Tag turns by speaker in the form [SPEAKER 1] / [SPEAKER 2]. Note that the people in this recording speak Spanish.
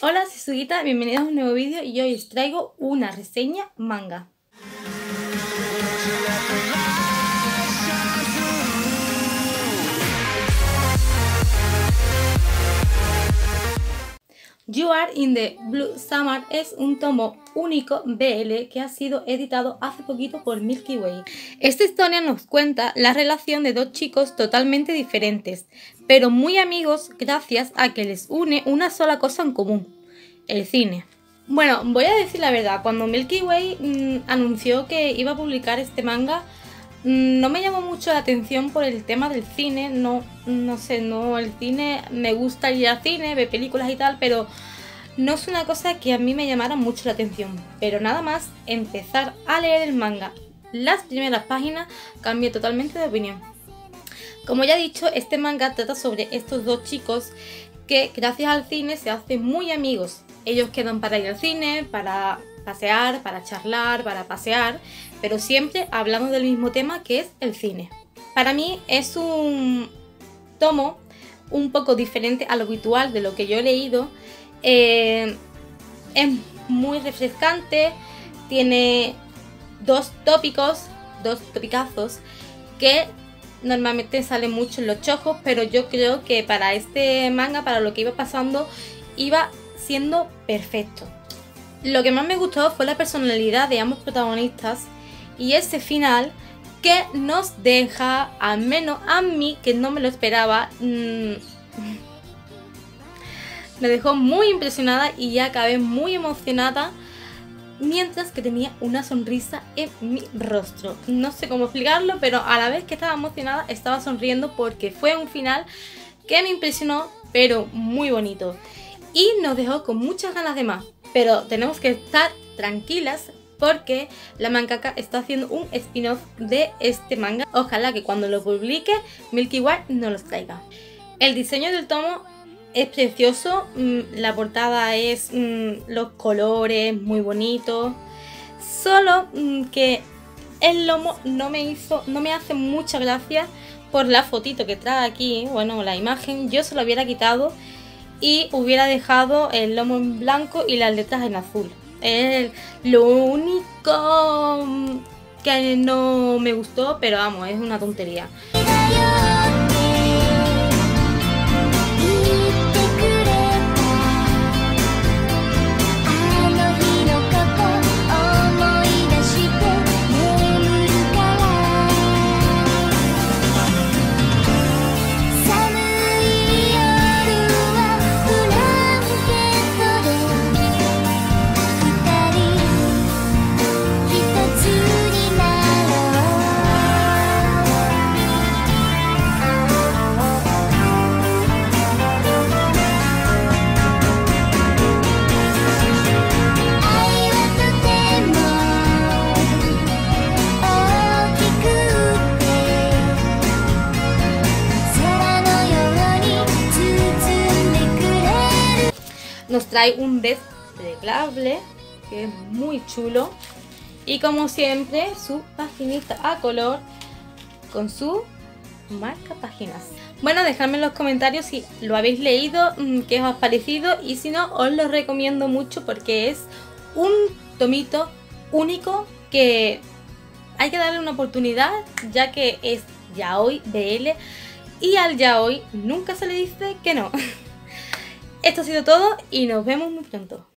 [SPEAKER 1] Hola, soy Sugita, bienvenidos a un nuevo vídeo y hoy os traigo una reseña manga. You Are in the Blue Summer es un tomo único BL que ha sido editado hace poquito por Milky Way. Esta historia nos cuenta la relación de dos chicos totalmente diferentes, pero muy amigos gracias a que les une una sola cosa en común: el cine. Bueno, voy a decir la verdad, cuando Milky Way anunció que iba a publicar este manga, no me llamó mucho la atención por el tema del cine. No sé, el cine, me gusta ir al cine, ver películas y tal, pero no es una cosa que a mí me llamara mucho la atención. Pero nada más empezar a leer el manga, las primeras páginas, cambié totalmente de opinión. Como ya he dicho, este manga trata sobre estos dos chicos que gracias al cine se hacen muy amigos. Ellos quedan para ir al cine, para pasear, para charlar, para pasear, pero siempre hablando del mismo tema, que es el cine. Para mí es un tomo un poco diferente a lo habitual de lo que yo he leído. Es muy refrescante, tiene dos topicazos que normalmente salen mucho en los chojos, pero yo creo que para este manga, para lo que iba pasando, iba siendo perfecto. Lo que más me gustó fue la personalidad de ambos protagonistas y ese final que nos deja, al menos a mí, que no me lo esperaba, me dejó muy impresionada y ya acabé muy emocionada, mientras que tenía una sonrisa en mi rostro. No sé cómo explicarlo, pero a la vez que estaba emocionada estaba sonriendo porque fue un final que me impresionó, pero muy bonito. Y nos dejó con muchas ganas de más, pero tenemos que estar tranquilas porque la mangaka está haciendo un spin-off de este manga. Ojalá que cuando lo publique Milky Way nos los traiga. El diseño del tomo es precioso, la portada es los colores muy bonitos, solo que el lomo no me hace mucha gracia por la fotito que trae aquí. Bueno, la imagen yo se lo hubiera quitado y hubiera dejado el lomo en blanco y las letras en azul. Es lo único que no me gustó, pero vamos, es una tontería. Nos trae un desplegable que es muy chulo y, como siempre, su paginita a color con su marca páginas. Bueno, dejadme en los comentarios si lo habéis leído, qué os ha parecido, y si no, os lo recomiendo mucho porque es un tomito único que hay que darle una oportunidad, ya que es yaoi BL y al yaoi nunca se le dice que no. Esto ha sido todo y nos vemos muy pronto.